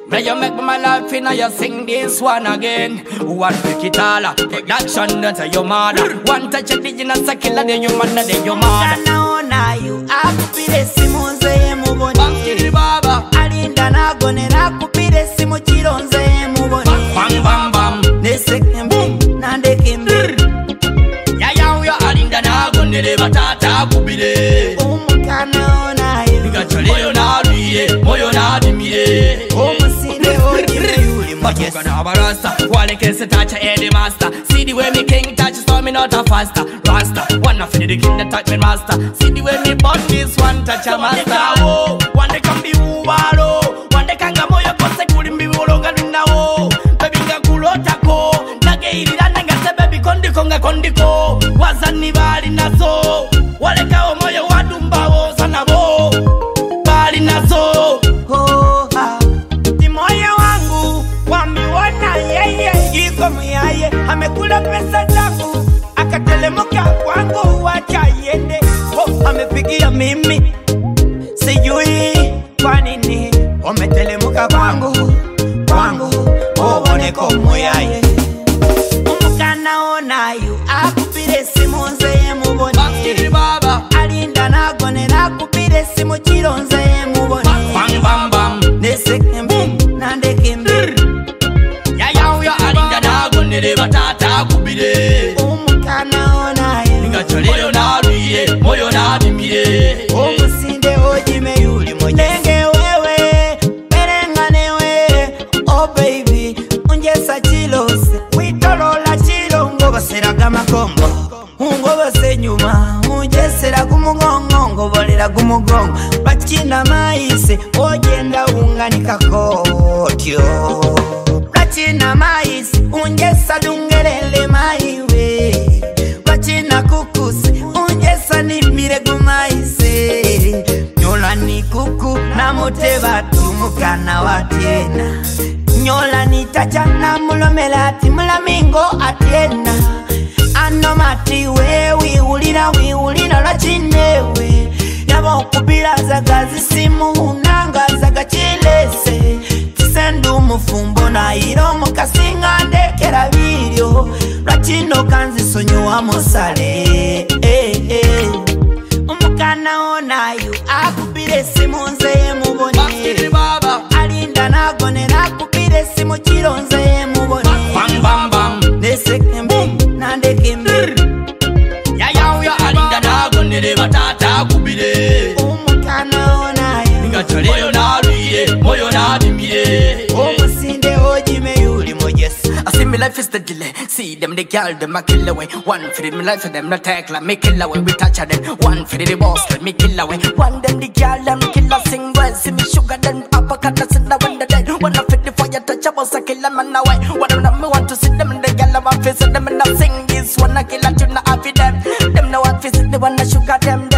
Now you make my life in, now you sing this one again. One pick it all, production that's your mother. One touch of digital killer, then your mother, then your mother. Now you akupire simu nze mubone. Bang baba. Alinda nagone nakupire simu chironze mubone. Bang bang bang. Nesekembe nandekembe. Ya uyo alinda nagone le batata kubire. Umukana ona you. Moyo na duye, moyo na dimire. Omusinde ojime yuli mojesi. Matuka na barasta, wale kese touch a Eddie master. See the way me king touch, so me not a faster. Rasta, one of the king that touch me master. See the way me bought this one touch a master. Oh, one day come be uwaro. One day kanga moyo kose kuri mbi ulonga luna wo. Baby nga kulota ko. Nage ilila nanga se baby kondiko nga kondiko. Wazani bali nazo. Wale kao moyo wadumba wo sana wo. Bali nazo. Oh ha. Ti moyo wangu wamiwana yeye. Iko muyaye amekula pesa zangu. Akatelemuka kwangu wacha yende. Oh amepigia mimi. Sijui kwa nini umetelemuka kwangu. Oh oneko muyaye. Umukana ona you akupire simu nze mubone. Bang baba. Alinda nagone nakupire simu chironze mubone. Bang bang bang. Nesekembe nandekembe. Ya uyo alinda nagone le batata kubire. Umukana ona you. Moyo na duye, moyo na dimire. Omusinde ojime yuli mojesi. Nenge wewe, berengane we. Oh baby, unjesa chilose. Witolola chilo ngobasera gamakombo. Ungobase nyuma, unjesera kumugongo. Ngobolera kumugongo. Bachina maise, ojenda unganika kotyo. Bachina maise, unjesa dungerele maiwe. Bachina kukusi, unjesa ni miregu maise. Nyola ni kuku, na muteba tumukana watiena. Nyola ni tacha na mulomelati, mulamingo atiena. Ano mati we, wiulina la chinewe. Yabo kupila zagazi simu, nanga zaga chilese. Tisendu mufumbo na iro mukasinga ndekera video. Rachino kanzi sonyo wa mosale. Umukana ona you akupire simu nze mubone. Bang baba. Alinda nagone nakupire simu chironze mubone. Bang bang bang. Nesekembe nandekembe. Ya uyo alinda nagone le batata kubire. Umukana ona you. Moyo na duye, moyo na dimire. Omusinde ojime yuli mojesi. I see me life is the delay. See them, they girl, them a kill away. One for me life for them, not take like me kill away. We touch them. One for the boss, let me kill away. One them the girl, them killer sing well. See me sugar, then uppercut, us in the window dead. One for the fire touch, I was a kill them and away. One of them, me want to see them in the girl, I'm a face them and I sing this one, I kill a tune, I feed them. Them know what face, they wanna sugar them.